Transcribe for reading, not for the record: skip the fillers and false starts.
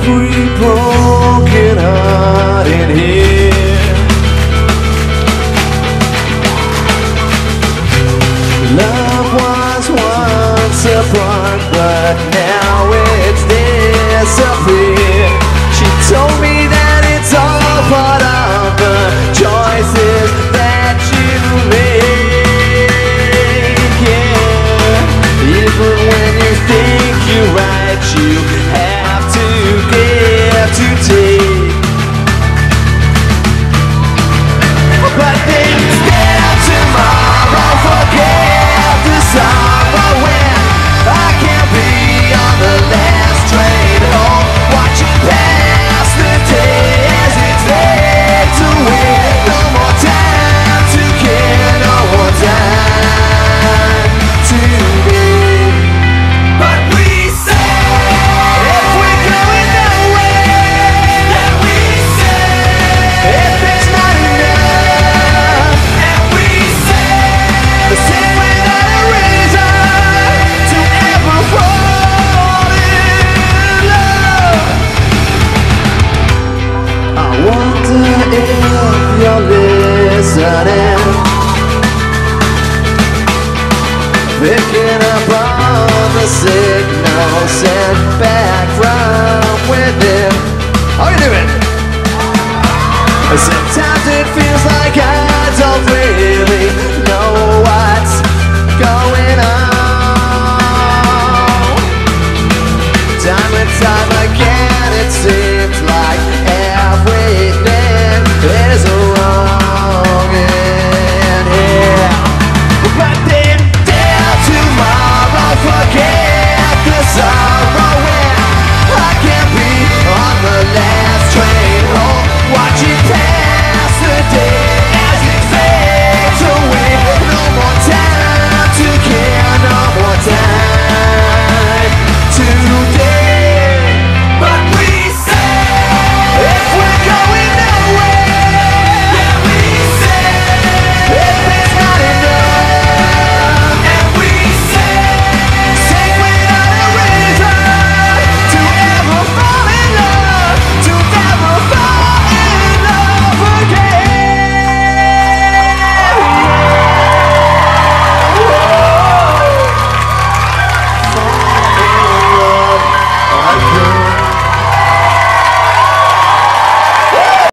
every broken heart in here. Love was once a spark, but now it's disappeared. She told me that it's all part of the choices that you make. Yeah. Even when you think you're right, you have to give to take. But then instead of tomorrow, forget the summer when I can't be on the last train home, watching past the days it takes away. No more time to care, no more time to be. But we say, if we're going nowhere, then we say, if it's not enough, and we say, the same without a reason to ever fall in love. I wonder if you're listening, picking up on the signal sent back from within. How you doing? Sometimes it feels like I don't really know what's going on.